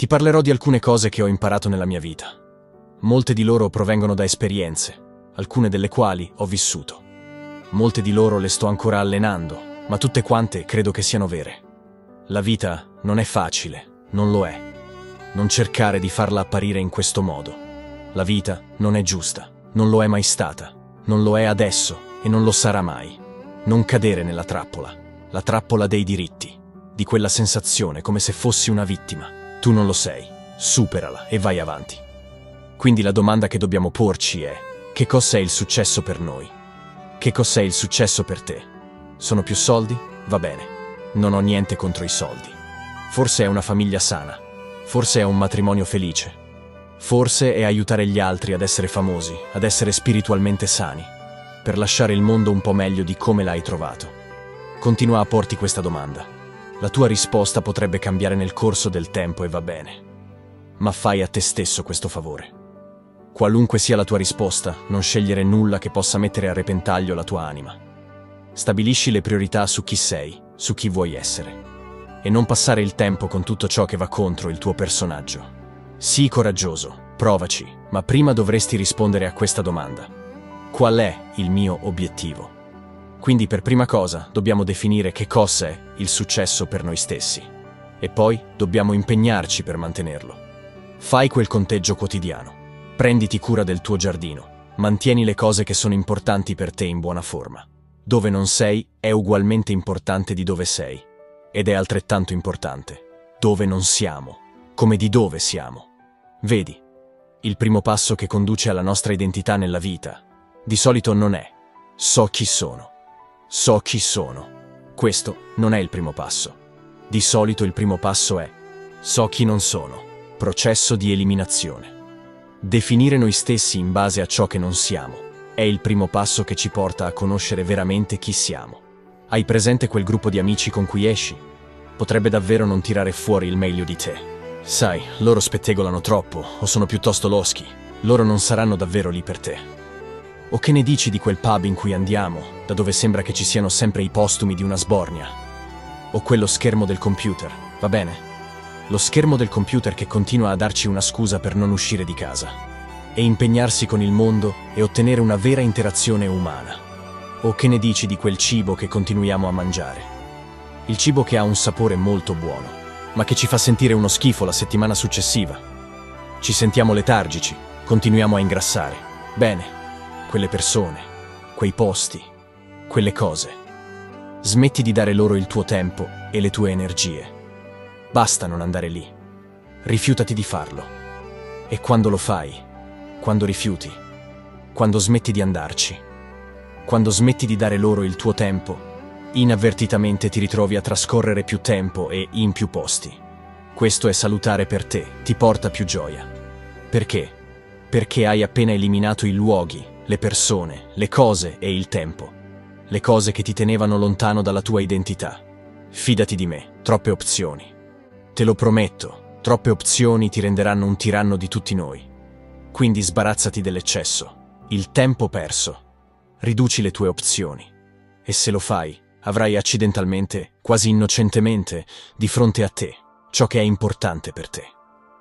Ti parlerò di alcune cose che ho imparato nella mia vita. Molte di loro provengono da esperienze, alcune delle quali ho vissuto. Molte di loro le sto ancora allenando, ma tutte quante credo che siano vere. La vita non è facile, non lo è. Non cercare di farla apparire in questo modo. La vita non è giusta, non lo è mai stata, non lo è adesso e non lo sarà mai. Non cadere nella trappola, la trappola dei diritti, di quella sensazione come se fossi una vittima. Tu non lo sei, superala e vai avanti. Quindi la domanda che dobbiamo porci è: che cos'è il successo per noi? Che cos'è il successo per te? Sono più soldi? Va bene. Non ho niente contro i soldi. Forse è una famiglia sana. Forse è un matrimonio felice. Forse è aiutare gli altri ad essere famosi, ad essere spiritualmente sani, per lasciare il mondo un po' meglio di come l'hai trovato. Continua a porti questa domanda. La tua risposta potrebbe cambiare nel corso del tempo e va bene. Ma fai a te stesso questo favore. Qualunque sia la tua risposta, non scegliere nulla che possa mettere a repentaglio la tua anima. Stabilisci le priorità su chi sei, su chi vuoi essere. E non passare il tempo con tutto ciò che va contro il tuo personaggio. Sii coraggioso, provaci, ma prima dovresti rispondere a questa domanda. Qual è il mio obiettivo? Quindi per prima cosa dobbiamo definire che cos'è il successo per noi stessi. E poi dobbiamo impegnarci per mantenerlo. Fai quel conteggio quotidiano. Prenditi cura del tuo giardino. Mantieni le cose che sono importanti per te in buona forma. Dove non sei è ugualmente importante di dove sei. Ed è altrettanto importante dove non siamo, come di dove siamo. Vedi, il primo passo che conduce alla nostra identità nella vita, di solito non è so chi sono. So chi sono. Questo non è il primo passo. Di solito il primo passo è so chi non sono. Processo di eliminazione. Definire noi stessi in base a ciò che non siamo è il primo passo che ci porta a conoscere veramente chi siamo. Hai presente quel gruppo di amici con cui esci? Potrebbe davvero non tirare fuori il meglio di te. Sai, loro spettegolano troppo o sono piuttosto loschi. Loro non saranno davvero lì per te. O che ne dici di quel pub in cui andiamo, da dove sembra che ci siano sempre i postumi di una sbornia? O quello schermo del computer, va bene? Lo schermo del computer che continua a darci una scusa per non uscire di casa. E impegnarsi con il mondo e ottenere una vera interazione umana. O che ne dici di quel cibo che continuiamo a mangiare? Il cibo che ha un sapore molto buono, ma che ci fa sentire uno schifo la settimana successiva. Ci sentiamo letargici, continuiamo a ingrassare. Bene, quelle persone, quei posti, quelle cose. Smetti di dare loro il tuo tempo e le tue energie. Basta non andare lì. Rifiutati di farlo. E quando lo fai, quando rifiuti, quando smetti di andarci, quando smetti di dare loro il tuo tempo, inavvertitamente ti ritrovi a trascorrere più tempo e in più posti. Questo è salutare per te, ti porta più gioia. Perché? Perché hai appena eliminato i luoghi, le persone, le cose e il tempo. Le cose che ti tenevano lontano dalla tua identità. Fidati di me, troppe opzioni. Te lo prometto, troppe opzioni ti renderanno un tiranno di tutti noi. Quindi sbarazzati dell'eccesso, il tempo perso. Riduci le tue opzioni. E se lo fai, avrai accidentalmente, quasi innocentemente, di fronte a te ciò che è importante per te.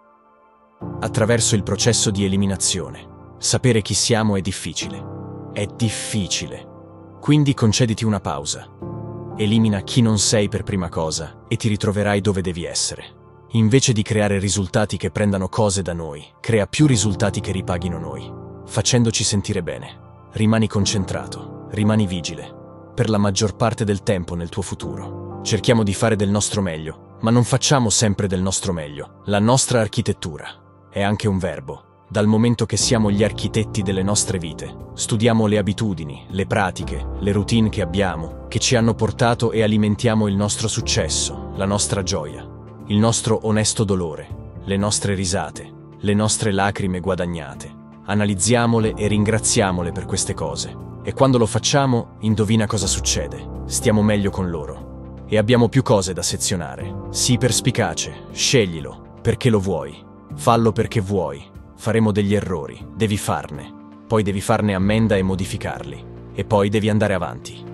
Attraverso il processo di eliminazione, sapere chi siamo è difficile. È difficile. Quindi concediti una pausa. Elimina chi non sei per prima cosa e ti ritroverai dove devi essere. Invece di creare risultati che prendano cose da noi, crea più risultati che ripaghino noi, facendoci sentire bene. Rimani concentrato, rimani vigile. Per la maggior parte del tempo nel tuo futuro. Cerchiamo di fare del nostro meglio, ma non facciamo sempre del nostro meglio. La nostra architettura è anche un verbo. Dal momento che siamo gli architetti delle nostre vite, studiamo le abitudini, le pratiche, le routine che abbiamo, che ci hanno portato e alimentiamo il nostro successo, la nostra gioia, il nostro onesto dolore, le nostre risate, le nostre lacrime guadagnate. Analizziamole e ringraziamole per queste cose. E quando lo facciamo, indovina cosa succede. Stiamo meglio con loro. E abbiamo più cose da sezionare. Sii perspicace, sceglilo, perché lo vuoi. Fallo perché vuoi. Faremo degli errori, devi farne. Poi devi farne ammenda e modificarli. E poi devi andare avanti.